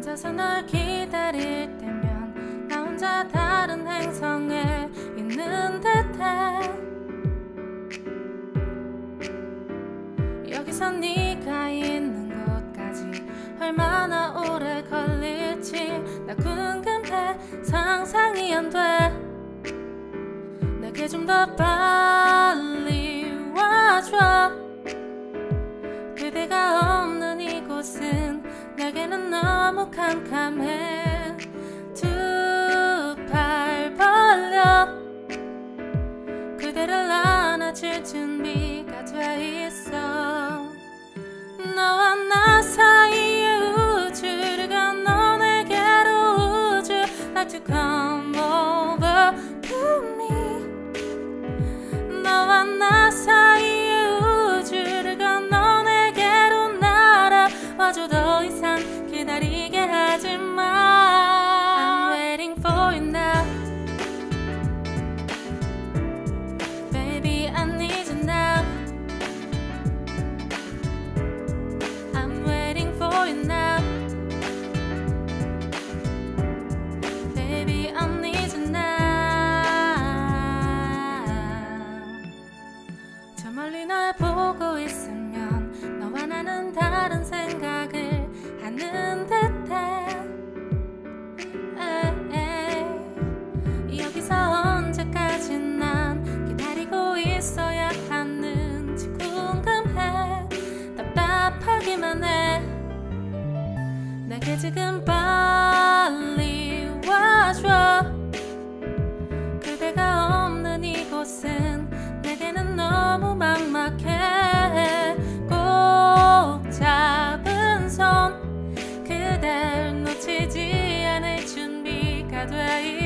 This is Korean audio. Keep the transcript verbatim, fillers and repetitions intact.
혼자서 널 기다릴 때면 나 혼자 다른 행성에 있는 듯해. 여기서 네가 있는 곳까지 얼마나 오래 걸릴지 나 궁금해. 상상이 안 돼. 내게 좀 더 빨리 와줘. 그대가 없는 이곳은 내게는 너무 캄캄해. 두 팔 벌려 그대를 안아줄 준비가 돼 있어. 너와 나 사이의 우주를 건너 내게로 우주 like to come over to me. 너와 나 사이의 우주를 건너 내게로 날아와줘. 더 이상 기다리게 하지 마. I'm waiting for you now. Baby I need you now. I'm waiting for you now. Baby I need you now. 저 멀리 널 보고 있으면 너와 나는 다른 생각을 하는 듯해. 에이, 여기서 언제까지 난 기다리고 있어야 하는지 궁금해. 답답하기만 해. 내게 지금 빨리 와줘. 그대가 없는 이곳은 내게는 너무 막막해. 꼭 잡은 손 그댈 놓치지 않을 준비가 돼